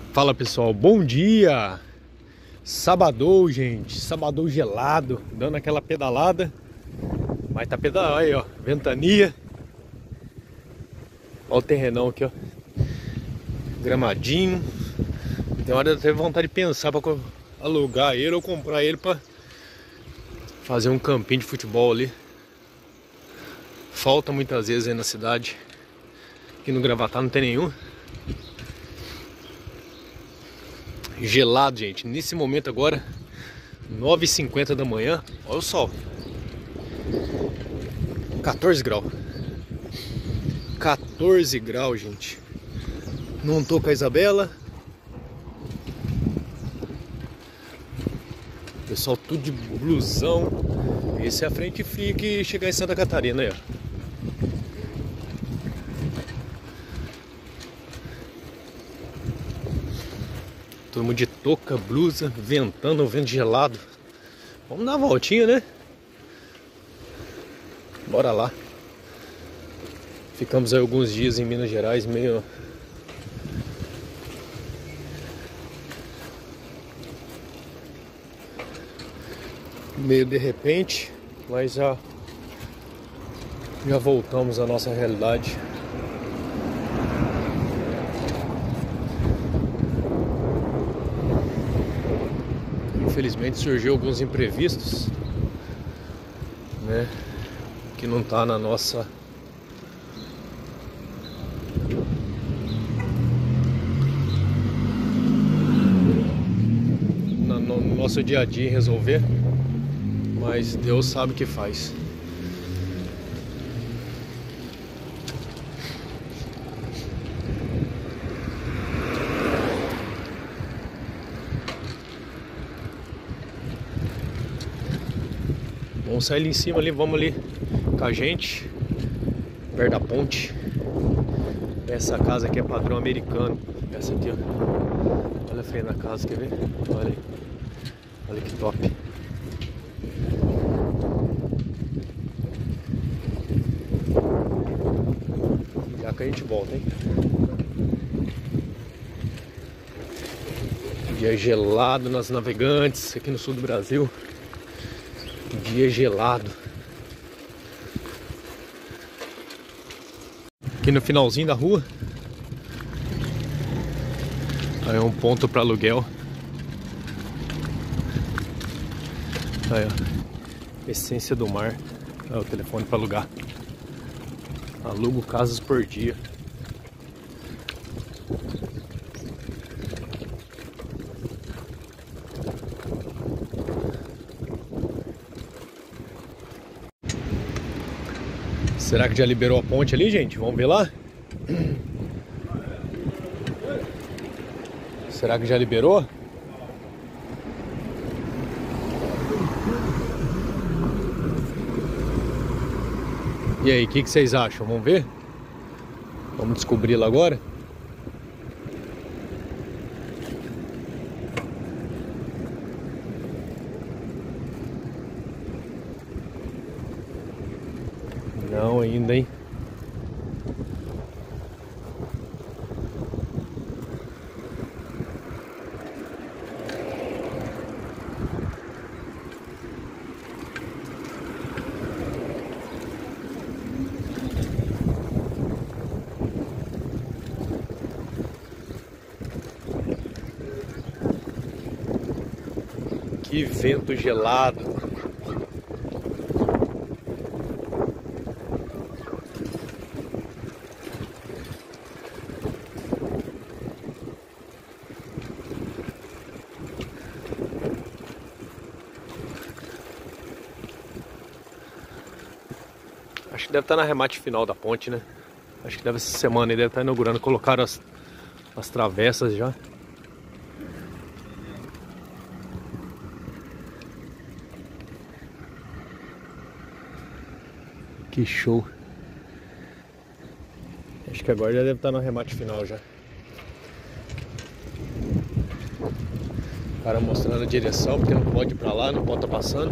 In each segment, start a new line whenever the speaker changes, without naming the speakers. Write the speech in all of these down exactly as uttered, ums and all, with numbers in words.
Fala pessoal, bom dia! Sabadão, gente, sabadão gelado, dando aquela pedalada, mas tá pedalando aí, ó, ventania. Olha o terrenão aqui, ó, gramadinho. Tem hora de ter vontade de pensar pra alugar ele ou comprar ele pra fazer um campinho de futebol ali. Falta muitas vezes aí na cidade. Aqui no Gravatá não tem nenhum. Gelado, gente, nesse momento agora nove e cinquenta da manhã. Olha o sol, quatorze graus, quatorze graus, gente. Não tô com a Isabela. Pessoal tudo de blusão. Esse é a frente fria que chegar em Santa Catarina aí, ó. Todo mundo de touca, blusa, ventando, vento gelado. Vamos dar uma voltinha, né? Bora lá. Ficamos aí alguns dias em Minas Gerais, meio... meio de repente, mas já... já voltamos à nossa realidade. Infelizmente surgiu alguns imprevistos, né, que não tá na nossa na, no nosso dia a dia resolver, mas Deus sabe o que faz. Vamos sair ali em cima ali, vamos ali com a gente, perto da ponte. Essa casa aqui é padrão americano. Essa aqui, ó. Olha a frente da casa, quer ver? Olha aí. Olha que top. Já que a gente volta, hein? Dia gelado nas Navegantes, aqui no sul do Brasil. Dia gelado. Aqui no finalzinho da rua aí é um ponto para aluguel. Aí, ó, Essência do Mar. É o telefone para alugar. Alugo casas por dia. Será que já liberou a ponte ali, gente? Vamos ver lá? Será que já liberou? E aí, o que, que vocês acham? Vamos ver? Vamos descobrir lá agora? Não ainda, hein? Que vento gelado. Acho que deve estar na remate final da ponte, né? Acho que deve essa semana aí, deve estar inaugurando. Colocaram as, as travessas já. Que show. Acho que agora já deve estar no remate final já. O cara mostrando a direção, porque não pode ir pra lá, não pode estar passando.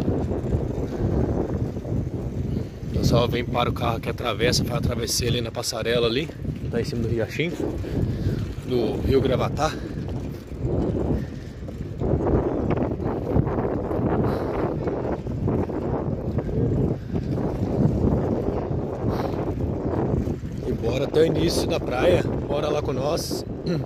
O pessoal vem para o carro que atravessa, faz a travessia ali na passarela ali, que tá em cima do riachinho, do Rio Gravatá. E bora até o início da praia. Bora lá com nós.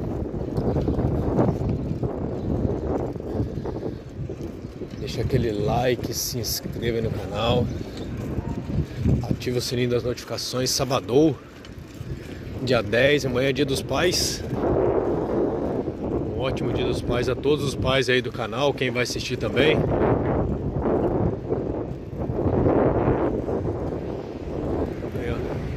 Deixa aquele like, se inscreva no canal. Ativa o sininho das notificações. Sabadão, dia dez, amanhã é dia dos pais. Um ótimo dia dos pais a todos os pais aí do canal, quem vai assistir também. Aí, ó.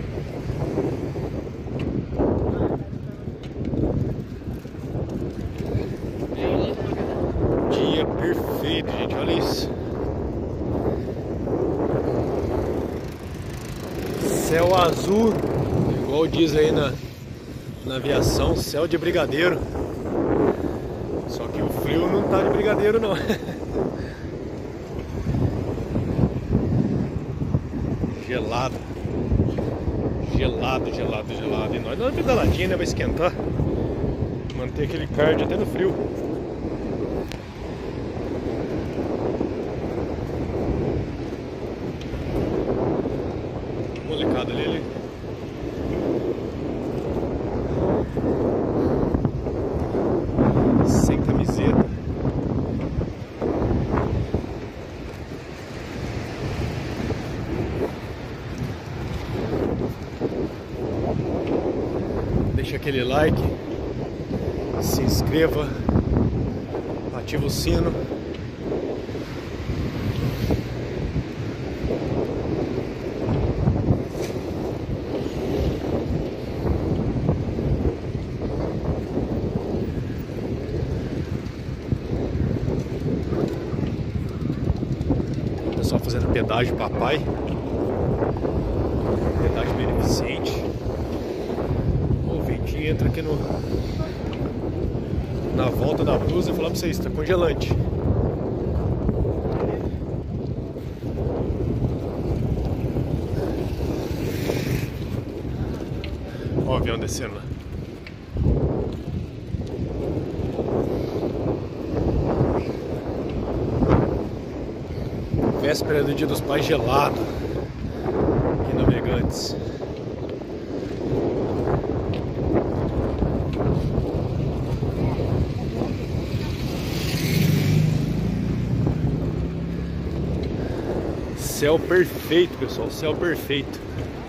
Dia perfeito, gente, olha isso. Céu azul, igual diz aí na, na aviação, céu de brigadeiro. Só que o frio não tá de brigadeiro não. Gelado. Gelado, gelado, gelado. E nós dá uma pedaladinha, né? Vai esquentar. Manter aquele cardio até no frio. Molecada ali, ali. Sem camiseta. Deixa aquele like, se inscreva, ativa o sino. Pessoal fazendo pedágio papai, pedágio beneficente. O ventinho entra aqui no na volta da blusa e falar pra vocês, tá congelante. Ó o avião descendo lá. Véspera do Dia dos Pais gelado aqui em Navegantes. Céu perfeito, pessoal, céu perfeito.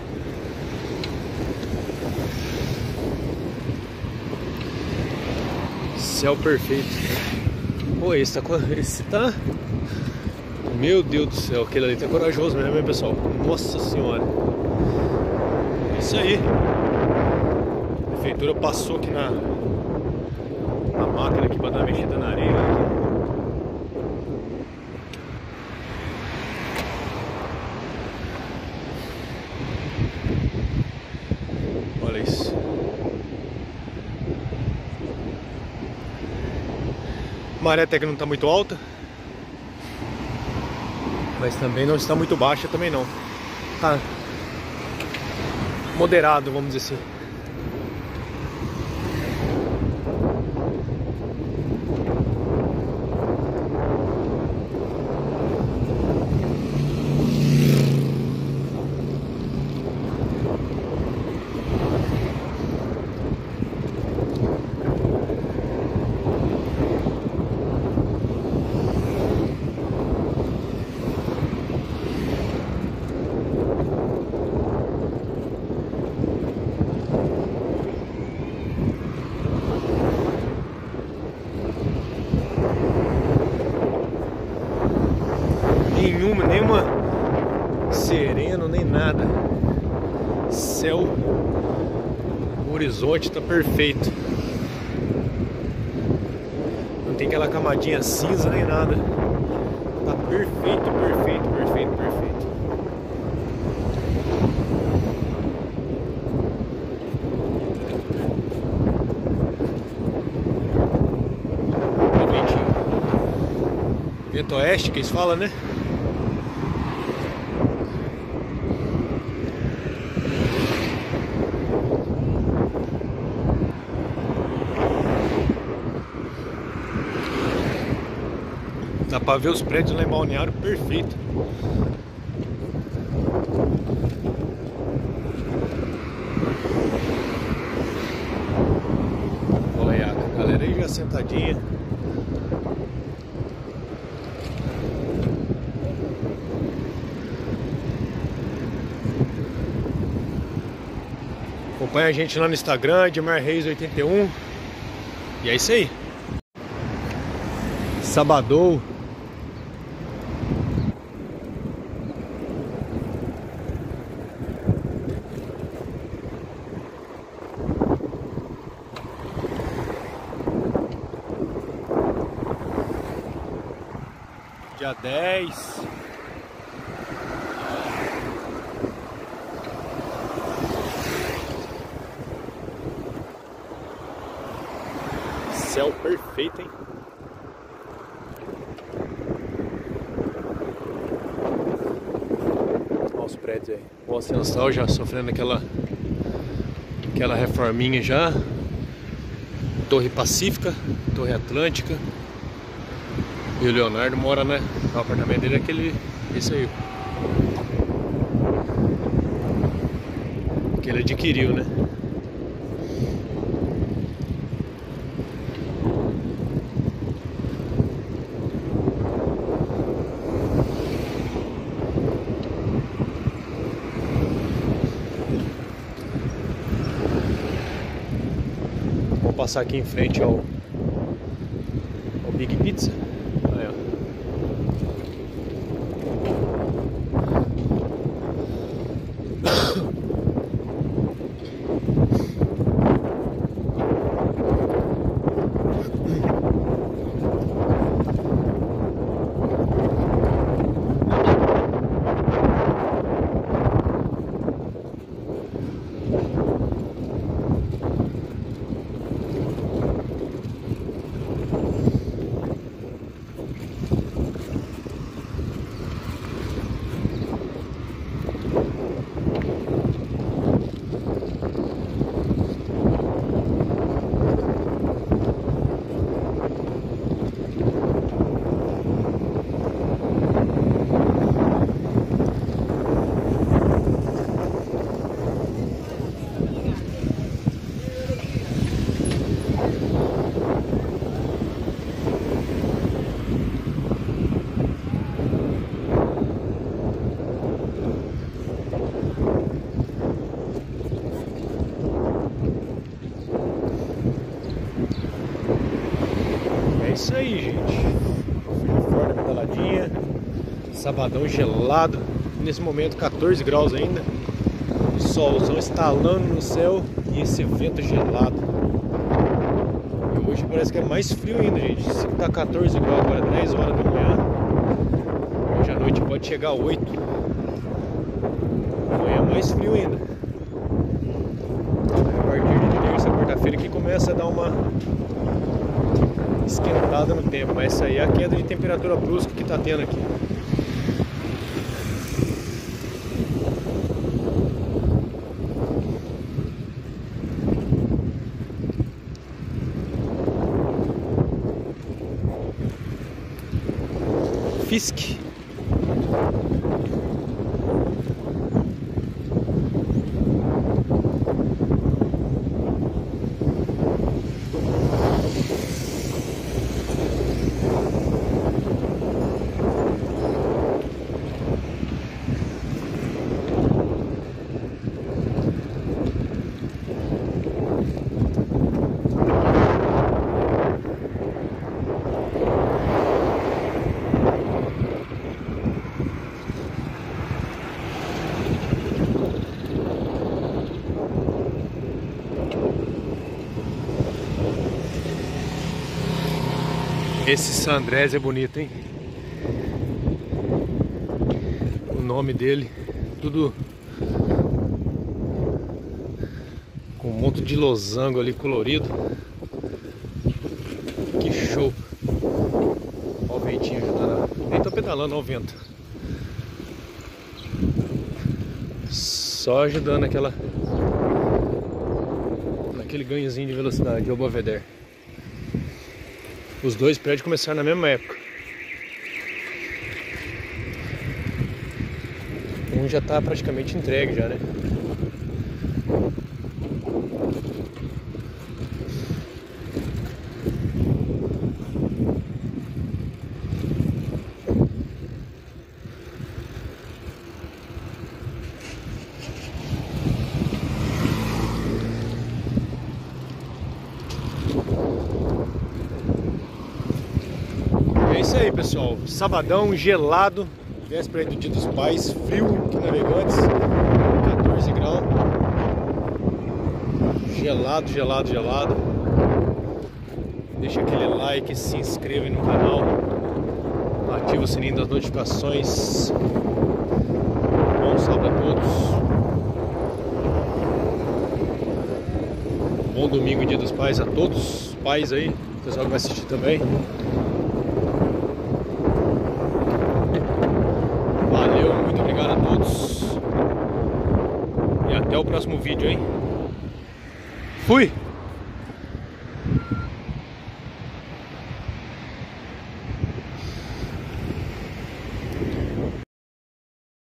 Céu perfeito. Pô, esse tá, esse tá... Meu Deus do céu, aquele ali tá corajoso mesmo, hein, pessoal? Nossa senhora. Isso aí. A prefeitura passou aqui na, na máquina aqui pra dar uma mexida na areia. Olha isso. Maré até que não tá muito alta, mas também não está muito baixa também não. Tá moderado, vamos dizer assim. Nenhuma, nenhuma sereno, nem nada. Céu, o horizonte tá perfeito. Não tem aquela camadinha cinza nem nada. Tá perfeito, perfeito, perfeito, perfeito. O ventinho. Vento oeste que eles falam, né? Dá pra ver os prédios lá em Balneário perfeito. Olha a galera aí já sentadinha. Acompanha a gente lá no Instagram, Edmar Reis oitenta e um. E é isso aí. Sabadão. Dia dez. Céu perfeito, hein? Olha os prédios aí. O Ascensão já sofrendo aquela aquela reforminha já. Torre Pacífica, Torre Atlântica. E o Leonardo mora, né? O apartamento dele é aquele, esse aí. Que ele adquiriu, né? Vou passar aqui em frente ao, ao Big Pizza. Aí, ó. É isso aí, gente. Firme e forte, pedaladinha. Sabadão gelado. Nesse momento quatorze graus ainda. Solzão estalando no céu e esse vento gelado. E hoje parece que é mais frio ainda, gente. Se tá quatorze graus agora, dez horas da manhã. Hoje à noite pode chegar a oito. Amanhã é mais frio ainda. A partir de terça, quarta-feira que começa a dar uma esquentada no tempo, mas essa aí é a queda de temperatura brusca que tá tendo aqui. Fisk. Esse San Andrés é bonito, hein? O nome dele, tudo com um monte de losango ali colorido. Que show! Olha o ventinho ajudando. Nem tô pedalando, olha o vento. Só ajudando aquela naquele ganhozinho de velocidade, o Belvedere. Os dois prédios começaram na mesma época. Um já tá praticamente entregue já, né? É isso aí, pessoal. Sabadão gelado, véspera do Dia dos Pais, frio aqui na Navegantes, quatorze graus. Gelado, gelado, gelado. Deixa aquele like, se inscreva no canal, ativa o sininho das notificações. Bom sábado a todos. Bom domingo, Dia dos Pais a todos os pais aí, o pessoal que vai assistir também. Valeu, muito obrigado a todos. E até o próximo vídeo, hein? Fui!